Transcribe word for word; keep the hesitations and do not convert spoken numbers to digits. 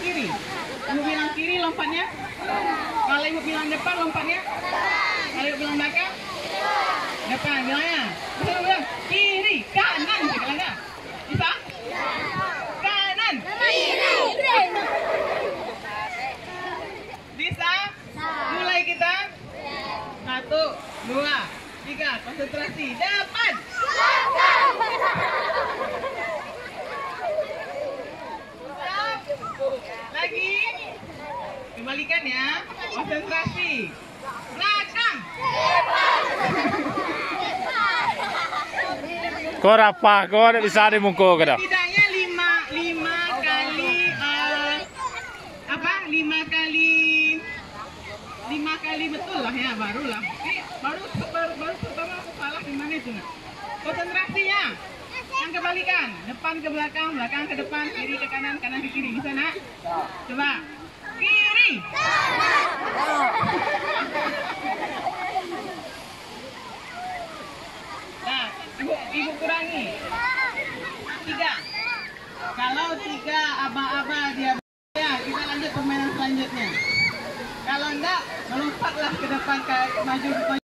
kiri. Ibu bilang kiri, lompatnya. Kalau ibu bilang depan, lompatnya. Kalau ibu bilang belakang, depan. Bilangnya. Bisa ibu bilang kiri, kanan. Sekali lagi. Bisa? Kanan. Bisa? Mulai kita. Satu, dua, tiga. Konsentrasi. Depan. Lagi. Kembalikan ya. Konsentrasi. Belakang. Kau apa? Kau ada bisa di muka ke dah? Tidaknya lima lima kali uh, apa? Lima kali lima kali betul lah ya, barulah. Ini baru baru baru pertama aku salah di mana itu nak? Konsentrasinya. Yang kebalikan, depan ke belakang, belakang ke depan, kiri ke kanan, kanan ke kiri. Bisa nak? Coba. Kiri. Nah, ibu, ibu kurangi. Tiga. Kalau tiga aba-aba dia, ya kita lanjut permainan selanjutnya. Kalau enggak, melompatlah ke depan, ke maju.